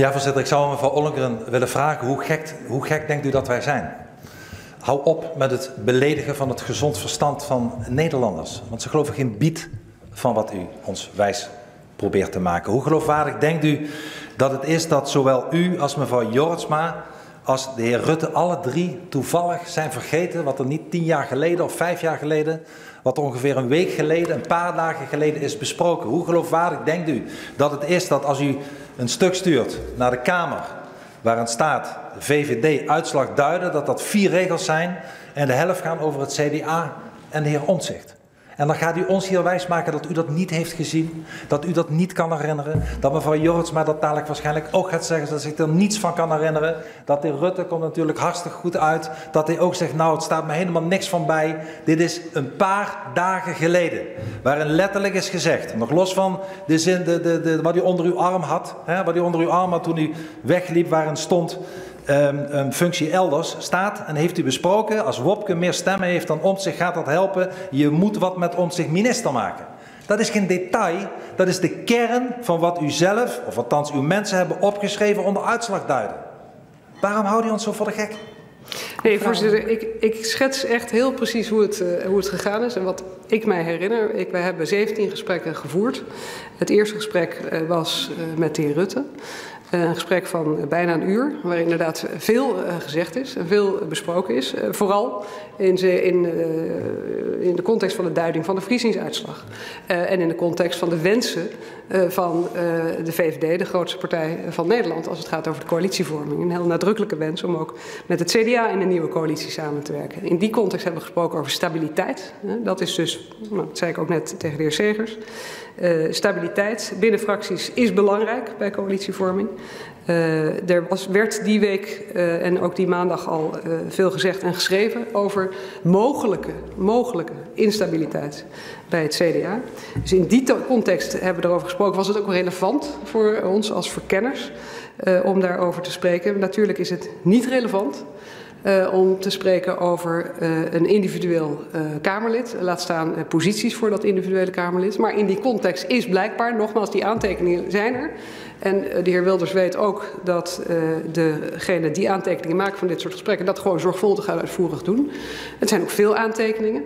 Ja, voorzitter, ik zou mevrouw Ollongren willen vragen, hoe gek denkt u dat wij zijn? Hou op met het beledigen van het gezond verstand van Nederlanders. Want ze geloven geen biet van wat u ons wijs probeert te maken. Hoe geloofwaardig denkt u dat het is dat zowel u als mevrouw Jorritsma als de heer Rutte alle drie toevallig zijn vergeten wat er niet 10 jaar geleden of 5 jaar geleden, wat er ongeveer een week geleden, een paar dagen geleden is besproken? Hoe geloofwaardig denkt u dat het is dat als u een stuk stuurt naar de Kamer waarin staat VVD uitslag duiden, dat dat 4 regels zijn en de helft gaan over het CDA en de heer Omtzigt? En dan gaat u ons hier wijsmaken dat u dat niet heeft gezien, dat u dat niet kan herinneren, dat mevrouw Jorritsma dat dadelijk waarschijnlijk ook gaat zeggen, dat zich er niets van kan herinneren. Dat de heer Rutte komt natuurlijk hartstikke goed uit, dat hij ook zegt, nou het staat me helemaal niks van bij. Dit is een paar dagen geleden, waarin letterlijk is gezegd, nog los van de zin, wat u onder uw arm had, wat u onder uw arm had toen u wegliep, waarin stond een functie elders staat en heeft u besproken, als Wopke meer stemmen heeft dan Omtzigt gaat dat helpen, je moet wat met Omtzigt minister maken. Dat is geen detail, dat is de kern van wat u zelf, of althans uw mensen hebben opgeschreven onder uitslagduiden. Waarom houdt u ons zo voor de gek? Nee, voorzitter, ik schets echt heel precies hoe het gegaan is en wat ik mij herinner. Wij hebben 17 gesprekken gevoerd. Het eerste gesprek was met de heer Rutte. Een gesprek van bijna een uur, waarin inderdaad veel gezegd is en veel besproken is. Vooral in de context van de duiding van de verkiezingsuitslag. En in de context van de wensen van de VVD, de grootste partij van Nederland, als het gaat over de coalitievorming. Een heel nadrukkelijke wens om ook met het CDA in een nieuwe coalitie samen te werken. In die context hebben we gesproken over stabiliteit. Dat is dus, nou, dat zei ik ook net tegen de heer Segers. Stabiliteit binnen fracties is belangrijk bij coalitievorming. Werd die week en ook die maandag al veel gezegd en geschreven over mogelijke instabiliteit bij het CDA. Dus in die context hebben we erover gesproken. Was het ook relevant voor ons als verkenners om daarover te spreken? Natuurlijk is het niet relevant om te spreken over een individueel Kamerlid. Laat staan posities voor dat individuele Kamerlid. Maar in die context is blijkbaar, nogmaals, die aantekeningen zijn er. En de heer Wilders weet ook dat degene die aantekeningen maken van dit soort gesprekken dat gewoon zorgvuldig en uitvoerig doen. Het zijn ook veel aantekeningen.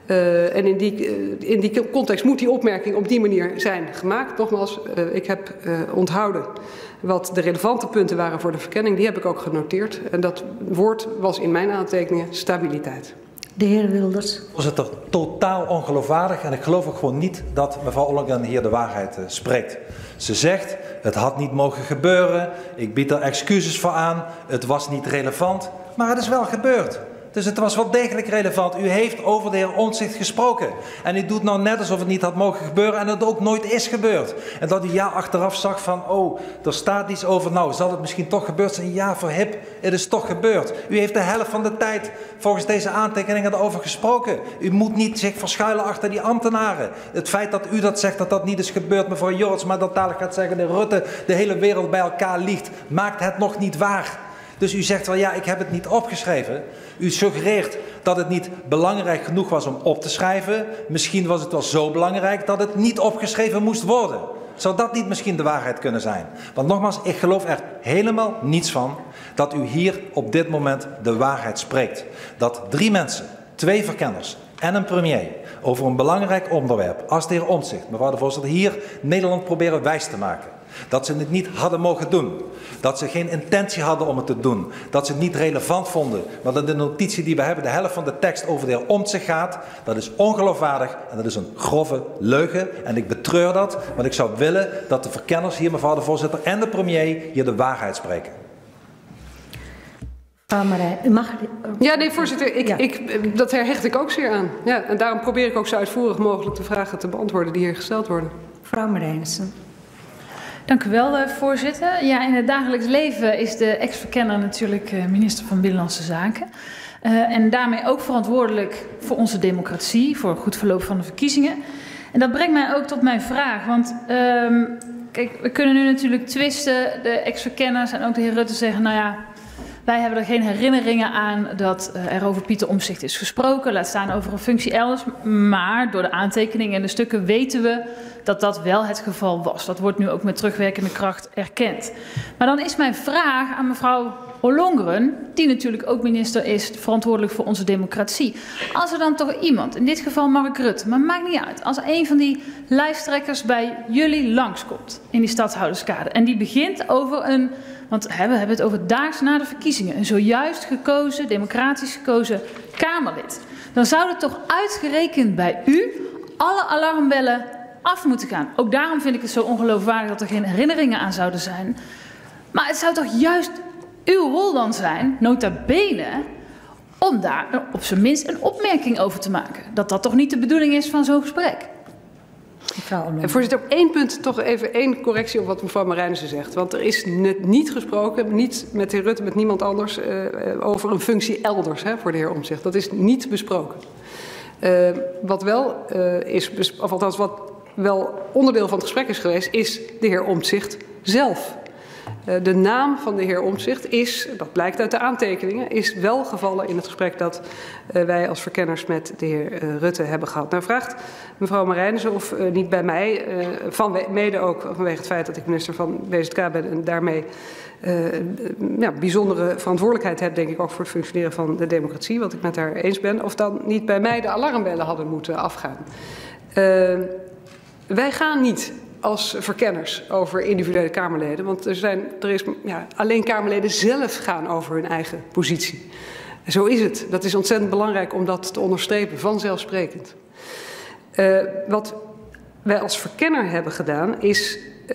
En in die context moet die opmerking op die manier zijn gemaakt. Nogmaals, ik heb onthouden wat de relevante punten waren voor de verkenning. Die heb ik ook genoteerd. En dat woord was in mijn aantekeningen stabiliteit. De heer Wilders. Voorzitter, totaal ongeloofwaardig en ik geloof ook gewoon niet dat mevrouw Ollongren hier de waarheid spreekt. Ze zegt, het had niet mogen gebeuren, ik bied er excuses voor aan, het was niet relevant, maar het is wel gebeurd. Dus het was wel degelijk relevant. U heeft over de heer Omtzigt gesproken. En u doet nou net alsof het niet had mogen gebeuren en het ook nooit is gebeurd. En dat u achteraf zag van, oh, er staat iets over, nou, zal het misschien toch gebeurd zijn? Ja, verhip, het is toch gebeurd. U heeft de helft van de tijd volgens deze aantekeningen erover gesproken. U moet niet zich verschuilen achter die ambtenaren. Het feit dat u dat zegt, dat dat niet is gebeurd, mevrouw Jorritsma, dat dadelijk gaat zeggen, de Rutte, de hele wereld bij elkaar liegt, maakt het nog niet waar. Dus u zegt wel, ja, ik heb het niet opgeschreven. U suggereert dat het niet belangrijk genoeg was om op te schrijven. Misschien was het wel zo belangrijk dat het niet opgeschreven moest worden. Zou dat niet misschien de waarheid kunnen zijn? Want nogmaals, ik geloof er helemaal niets van dat u hier op dit moment de waarheid spreekt. Dat 3 mensen, 2 verkenners en een premier over een belangrijk onderwerp als de heer Omtzigt, mevrouw de voorzitter, hier Nederland proberen wijs te maken. Dat ze het niet hadden mogen doen. Dat ze geen intentie hadden om het te doen. Dat ze het niet relevant vonden. Want in de notitie die we hebben, de helft van de tekst over de heer Omtzigt gaat. Dat is ongeloofwaardig en dat is een grove leugen. En ik betreur dat, want ik zou willen dat de verkenners hier, mevrouw de voorzitter, en de premier hier de waarheid spreken. Ja, nee, voorzitter, dat hecht ik ook zeer aan. Ja, en daarom probeer ik ook zo uitvoerig mogelijk de vragen te beantwoorden die hier gesteld worden. Mevrouw Marijnissen. Dank u wel, voorzitter. Ja, in het dagelijks leven is de ex-verkenner natuurlijk minister van Binnenlandse Zaken. En daarmee ook verantwoordelijk voor onze democratie, voor het goed verloop van de verkiezingen. En dat brengt mij ook tot mijn vraag. Want kijk, we kunnen nu natuurlijk twisten, de ex-verkenners en ook de heer Rutte zeggen, nou ja, Wij hebben er geen herinneringen aan dat er over Pieter Omtzigt is gesproken. Laat staan over een functie elders. Maar door de aantekeningen en de stukken weten we dat dat wel het geval was. Dat wordt nu ook met terugwerkende kracht erkend. Maar dan is mijn vraag aan mevrouw Ollongren, die natuurlijk ook minister is, verantwoordelijk voor onze democratie. Als er dan toch iemand, in dit geval Mark Rutte, maar maakt niet uit, als een van die lijsttrekkers bij jullie langskomt in die stadhouderskade en die begint over een, want we hebben het over daags na de verkiezingen, een zojuist gekozen, democratisch gekozen Kamerlid, dan zou het toch uitgerekend bij u alle alarmbellen af moeten gaan. Ook daarom vind ik het zo ongeloofwaardig dat er geen herinneringen aan zouden zijn. Maar het zou toch juist uw rol dan zijn, nota bene, om daar op zijn minst een opmerking over te maken. Dat dat toch niet de bedoeling is van zo'n gesprek. Voorzitter, op één punt toch even één correctie op wat mevrouw Marijnissen zegt. Want er is niet gesproken, niet met de heer Rutte, met niemand anders, over een functie elders voor de heer Omtzigt. Dat is niet besproken. Wat wel of althans wat wel onderdeel van het gesprek is geweest, is de heer Omtzigt zelf. De naam van de heer Omtzigt is, dat blijkt uit de aantekeningen, is wel gevallen in het gesprek dat wij als verkenners met de heer Rutte hebben gehad. Nou vraagt mevrouw Marijnissen of niet bij mij, mede ook vanwege het feit dat ik minister van BZK ben en daarmee bijzondere verantwoordelijkheid heb, denk ik, ook voor het functioneren van de democratie, wat ik met haar eens ben, of dan niet bij mij de alarmbellen hadden moeten afgaan. Wij gaan niet als verkenners over individuele Kamerleden. Want alleen Kamerleden zelf gaan over hun eigen positie. En zo is het. Dat is ontzettend belangrijk om dat te onderstrepen, vanzelfsprekend. Wat wij als verkenner hebben gedaan is,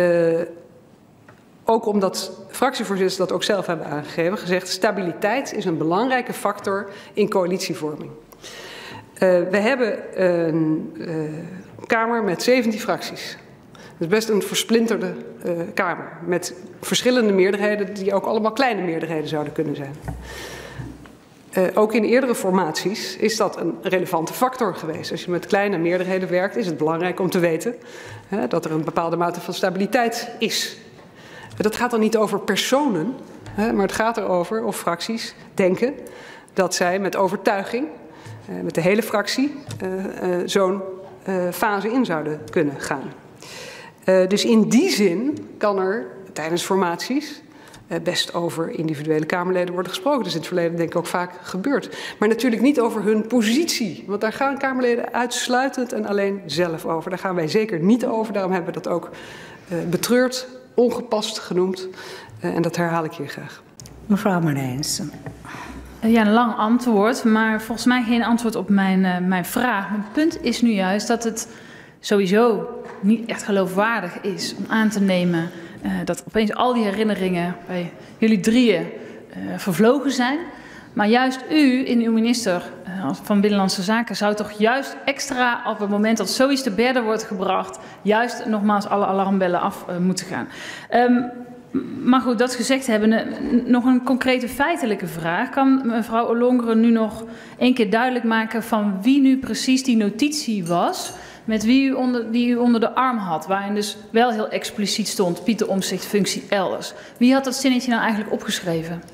ook omdat fractievoorzitters dat ook zelf hebben aangegeven, gezegd, stabiliteit is een belangrijke factor in coalitievorming. We hebben een Kamer met 17 fracties. Het is best een versplinterde Kamer met verschillende meerderheden die ook allemaal kleine meerderheden zouden kunnen zijn. Ook in eerdere formaties is dat een relevante factor geweest. Als je met kleine meerderheden werkt, is het belangrijk om te weten dat er een bepaalde mate van stabiliteit is. Dat gaat dan niet over personen, maar het gaat erover of fracties denken dat zij met overtuiging, met de hele fractie, zo'n fase in zouden kunnen gaan. Dus in die zin kan er tijdens formaties best over individuele Kamerleden worden gesproken. Dat is in het verleden denk ik ook vaak gebeurd. Maar natuurlijk niet over hun positie. Want daar gaan Kamerleden uitsluitend en alleen zelf over. Daar gaan wij zeker niet over. Daarom hebben we dat ook betreurd, ongepast genoemd. En dat herhaal ik hier graag. Mevrouw Marijnissen. Ja, een lang antwoord, maar volgens mij geen antwoord op mijn vraag. Mijn punt is nu juist dat het sowieso niet echt geloofwaardig is om aan te nemen dat opeens al die herinneringen bij jullie drieën vervlogen zijn. Maar juist u in uw minister van Binnenlandse Zaken zou toch juist extra op het moment dat zoiets te berde wordt gebracht, juist nogmaals alle alarmbellen af moeten gaan. Maar goed, dat gezegd hebben, nog een concrete feitelijke vraag. Kan mevrouw Ollongren nu nog één keer duidelijk maken van wie nu precies die notitie was, met wie die u onder de arm had, waarin dus wel heel expliciet stond, Pieter Omtzigt, functie elders. Wie had dat zinnetje nou eigenlijk opgeschreven?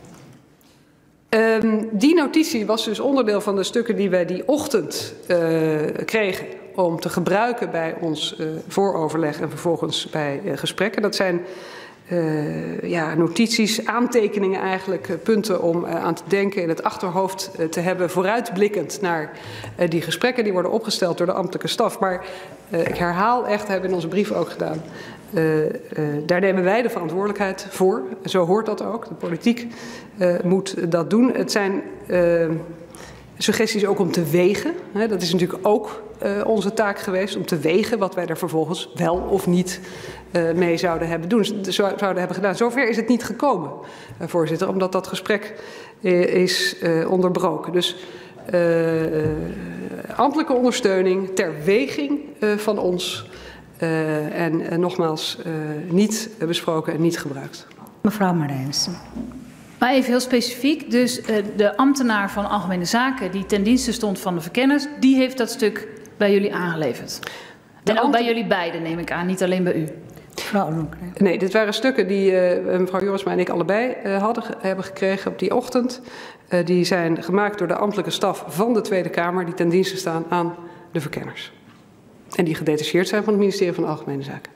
Die notitie was dus onderdeel van de stukken die wij die ochtend kregen om te gebruiken bij ons vooroverleg en vervolgens bij gesprekken. Dat zijn notities, aantekeningen eigenlijk, punten om aan te denken, in het achterhoofd te hebben, vooruitblikkend naar die gesprekken. Die worden opgesteld door de ambtelijke staf. Maar ik herhaal echt, hebben we in onze brief ook gedaan, daar nemen wij de verantwoordelijkheid voor. Zo hoort dat ook. De politiek moet dat doen. Het zijn suggesties ook om te wegen. Dat is natuurlijk ook onze taak geweest, om te wegen wat wij er vervolgens wel of niet mee zouden hebben gedaan. Zover is het niet gekomen, voorzitter, omdat dat gesprek is onderbroken. Dus ambtelijke ondersteuning ter weging van ons en nogmaals niet besproken en niet gebruikt. Mevrouw Marijnissen. Maar even heel specifiek, dus de ambtenaar van Algemene Zaken die ten dienste stond van de verkenners, die heeft dat stuk bij jullie aangeleverd. En ook bij jullie beiden, neem ik aan, niet alleen bij u. Mevrouw Ollongren. Nee, dit waren stukken die mevrouw Jorisma en ik allebei hebben gekregen op die ochtend. Die zijn gemaakt door de ambtelijke staf van de Tweede Kamer die ten dienste staan aan de verkenners. En die gedetacheerd zijn van het ministerie van Algemene Zaken.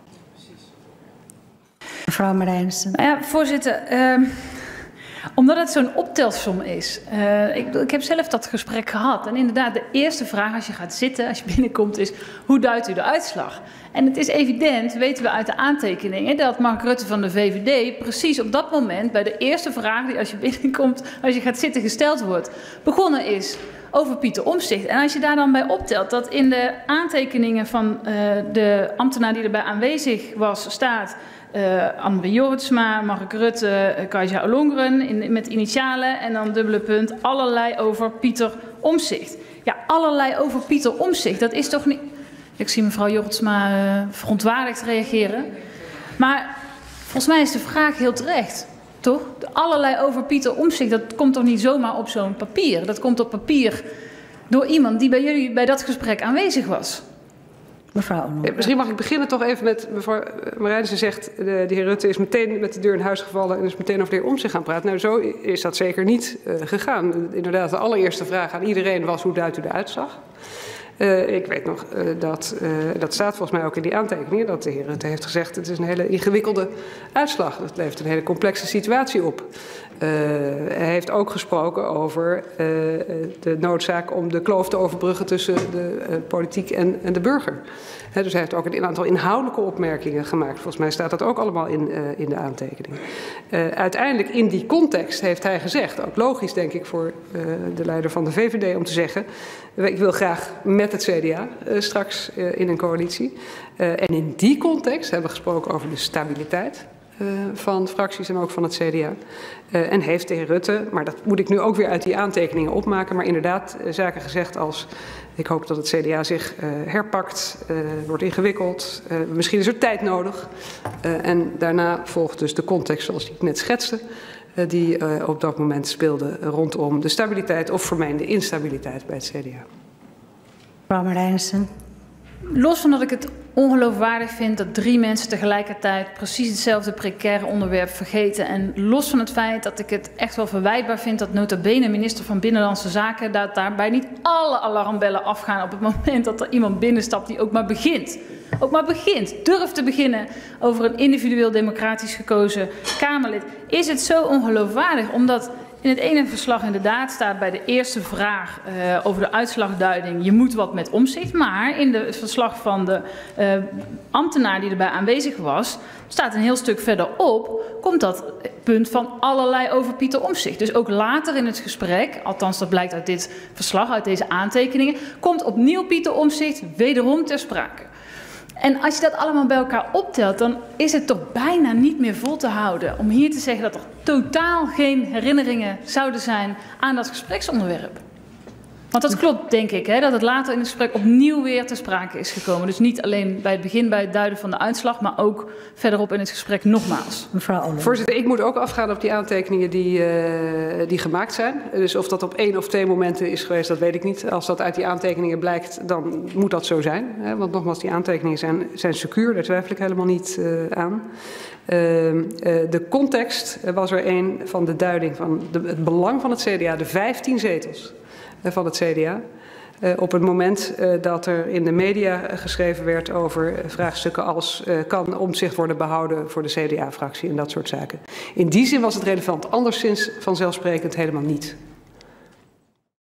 Mevrouw Marijnissen. Nou ja, voorzitter, omdat het zo'n optelsom is. Ik heb zelf dat gesprek gehad. En inderdaad, de eerste vraag als je gaat zitten, als je binnenkomt, is: hoe duidt u de uitslag? En het is evident, weten we uit de aantekeningen, dat Mark Rutte van de VVD precies op dat moment bij de eerste vraag die als je binnenkomt, als je gaat zitten, gesteld wordt, begonnen is over Pieter Omtzigt. En als je daar dan bij optelt dat in de aantekeningen van de ambtenaar die erbij aanwezig was staat Anne Jorritsma, Mark Rutte, Kajsa Ollongren met initialen en dan dubbele punt, allerlei over Pieter Omtzigt. Ja, allerlei over Pieter Omtzigt, dat is toch niet... Ik zie mevrouw Jorritsma verontwaardigd reageren. Maar volgens mij is de vraag heel terecht, toch? Allerlei over Pieter Omtzigt, dat komt toch niet zomaar op zo'n papier? Dat komt op papier door iemand die bij jullie bij dat gesprek aanwezig was. Mevrouw Ollongren. Misschien mag ik beginnen toch even met mevrouw Marijnissen zegt, de heer Rutte is meteen met de deur in huis gevallen en is meteen over de heer Omtzigt gaan praten. Nou, zo is dat zeker niet gegaan. Inderdaad, de allereerste vraag aan iedereen was: hoe duidt u de uitslag? Ik weet nog dat staat volgens mij ook in die aantekeningen, dat de heer Rutte heeft gezegd: het is een hele ingewikkelde uitslag. Dat levert een hele complexe situatie op. Hij heeft ook gesproken over de noodzaak om de kloof te overbruggen tussen de politiek en de burger. Dus hij heeft ook een aantal inhoudelijke opmerkingen gemaakt. Volgens mij staat dat ook allemaal in de aantekening. Uiteindelijk in die context heeft hij gezegd, ook logisch denk ik voor de leider van de VVD om te zeggen: ik wil graag met het CDA straks in een coalitie. En in die context hebben we gesproken over de stabiliteit van fracties en ook van het CDA. En heeft de heer Rutte, maar dat moet ik nu ook weer uit die aantekeningen opmaken, maar inderdaad zaken gezegd als: ik hoop dat het CDA zich herpakt, wordt ingewikkeld, misschien is er tijd nodig. En daarna volgt dus de context zoals ik net schetste, die op dat moment speelde rondom de stabiliteit of vermeende instabiliteit bij het CDA. Mevrouw Marijnissen. Los van dat ik het ongeloofwaardig vind dat 3 mensen tegelijkertijd precies hetzelfde precaire onderwerp vergeten. En los van het feit dat ik het echt wel verwijtbaar vind dat nota bene minister van Binnenlandse Zaken dat daarbij niet alle alarmbellen afgaan op het moment dat er iemand binnenstapt die ook maar begint. Ook maar begint, durft te beginnen over een individueel democratisch gekozen Kamerlid. Is het zo ongeloofwaardig omdat in het ene verslag inderdaad staat bij de eerste vraag over de uitslagduiding: je moet wat met Omtzigt. Maar in het verslag van de ambtenaar die erbij aanwezig was, staat een heel stuk verderop, komt dat punt van allerlei over Pieter Omtzigt. Dus ook later in het gesprek, althans dat blijkt uit dit verslag, uit deze aantekeningen, komt opnieuw Pieter Omtzigt wederom ter sprake. En als je dat allemaal bij elkaar optelt, dan is het toch bijna niet meer vol te houden om hier te zeggen dat er totaal geen herinneringen zouden zijn aan dat gespreksonderwerp. Want dat klopt, denk ik, hè, dat het later in het gesprek opnieuw weer ter sprake is gekomen. Dus niet alleen bij het begin, bij het duiden van de uitslag, maar ook verderop in het gesprek nogmaals. Mevrouw Ollongren. Voorzitter, ik moet ook afgaan op die aantekeningen die gemaakt zijn. Dus of dat op 1 of 2 momenten is geweest, dat weet ik niet. Als dat uit die aantekeningen blijkt, dan moet dat zo zijn. Hè? Want nogmaals, die aantekeningen zijn secuur, daar twijfel ik helemaal niet aan. De context was er een van de duiding van het belang van het CDA, de 15 zetels van het CDA. Op het moment dat er in de media geschreven werd over vraagstukken als kan Omtzigt worden behouden voor de CDA-fractie en dat soort zaken. In die zin was het relevant, anderszins vanzelfsprekend helemaal niet.